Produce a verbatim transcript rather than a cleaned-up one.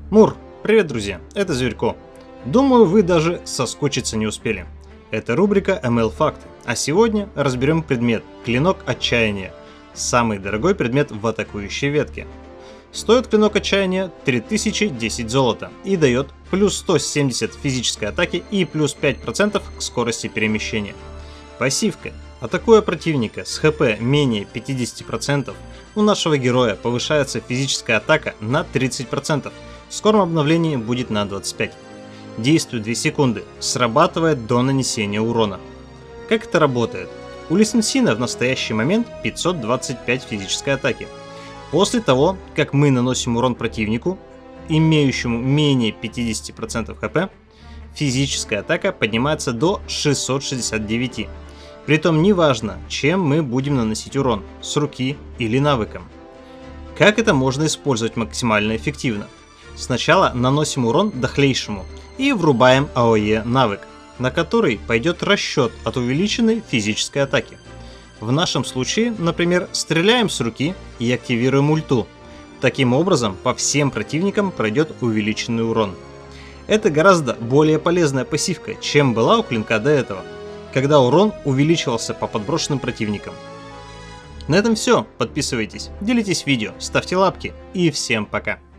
Мур, привет, друзья, это Зверько. Думаю, вы даже соскучиться не успели. Это рубрика эм эл Факты, а сегодня разберем предмет Клинок Отчаяния, самый дорогой предмет в атакующей ветке. Стоит Клинок Отчаяния три тысячи десять золота и дает плюс сто семьдесят физической атаки и плюс пять процентов к скорости перемещения. Пассивка. Атакуя противника с хп менее пятидесяти процентов, у нашего героя повышается физическая атака на тридцать процентов, в скором обновлении будет на двадцать пять процентов. Действует две секунды, срабатывает до нанесения урона. Как это работает? У Лисенсина в настоящий момент пятьсот двадцать пять физической атаки. После того, как мы наносим урон противнику, имеющему менее пятидесяти процентов хп, физическая атака поднимается до шестисот шестидесяти девяти. Притом неважно, чем мы будем наносить урон, с руки или навыком. Как это можно использовать максимально эффективно? Сначала наносим урон дохлейшему и врубаем а о е навык, на который пойдет расчет от увеличенной физической атаки. В нашем случае, например, стреляем с руки и активируем ульту. Таким образом, по всем противникам пройдет увеличенный урон. Это гораздо более полезная пассивка, чем была у клинка до этого, когда урон увеличивался по подброшенным противникам. На этом все. Подписывайтесь, делитесь видео, ставьте лапки и всем пока.